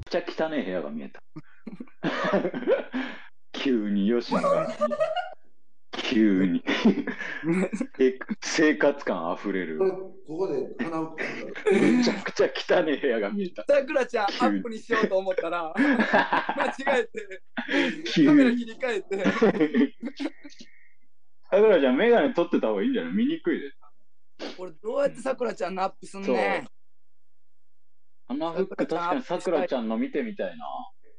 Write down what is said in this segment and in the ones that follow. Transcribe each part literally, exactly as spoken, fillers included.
ちゃ汚い部屋が見えた。急に吉野が急にえ生活感あふれる。 ここで鼻をめちゃくちゃ汚い部屋が見えた。 さくらちゃんアップにしようと思ったら間違えて急にカメラ切り替えて。 さくらちゃんメガネ取ってた方がいいんじゃない？見にくいで。 これどうやってさくらちゃんのアップすんねん。 鼻フック確かにさくらちゃんの見てみたいな。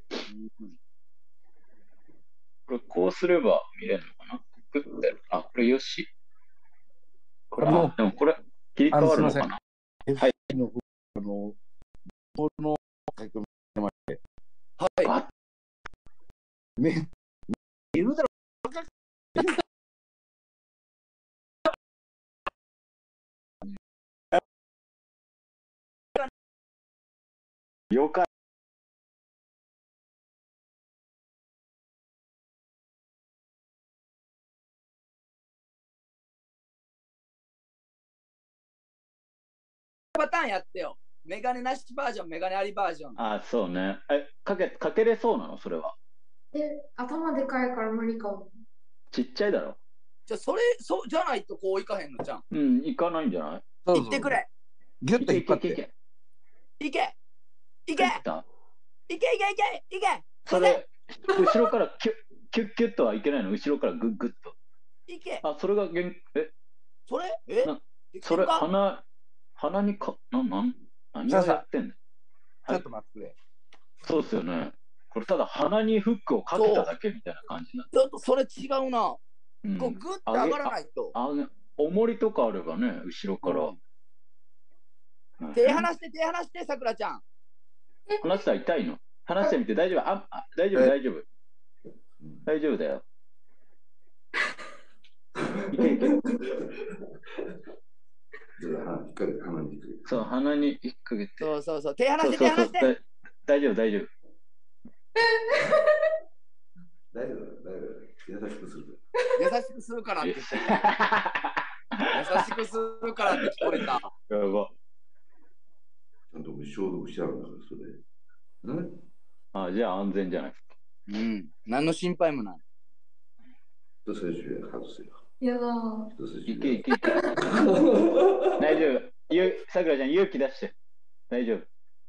これこうすれば見れるのかな？グッて。あ、これよし。これ、あ、でもこれ切り替わるのかな？はい。 あの、この書き込みまして。 はい。 め、いるだろ。 了解。 パターンやってよ。メガネなしバージョン、メガネありバージョン。 あ、そうね。え、かけ、かけれそうなのそれは。 え、頭でかいから無理かも。 ちっちゃいだろ。 じゃ、それ、そう、じゃないとこういかへんのじゃん。 うん、いかないんじゃない？ 言ってくれ。 ギュッと引っ張って。 いけいけいけいけいけいけいけそれ、後ろからキュッ、キュッキュッとはいけないの？後ろからグッグッと。 いけあ、それがげん、えそれえそれ、鼻、鼻にか、な、なん、何をやってんの？ ちょっと待ってくれ。 そうですよね。これただ鼻にフックをかけただけみたいな感じなちょっとそれ違うな。 うん、 こうグッと上がらないと。 あげ、重りとかあればね、後ろから。 うん、手離して、手離して、さくらちゃん。 離したら痛いの？離してみて大丈夫？あ、あ大丈夫、大丈夫。大丈夫だよ。いけいけ。そう、鼻に引っ掛けて。 そうそうそう、手離して、手離して。 大丈夫、大丈夫。 大丈夫、大丈夫。優しくする。 優しくするからって。優しくするからって聞こえた。 やば。 ちゃんと消毒してあるんだから、それ。ね、 あ、じゃあ安全じゃないですか。 うん。何の心配もない。 人差し指外すよ。 いやー。 いけいけいけ。大丈夫。ゆ、さくらちゃん勇気出して。大丈夫。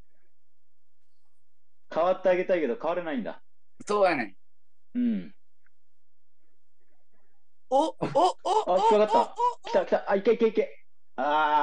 変わってあげたいけど変われないんだ。 そうやねん。うん。 おおおおあ、引っかかった。来た来た。あ、いけいけいけ。あ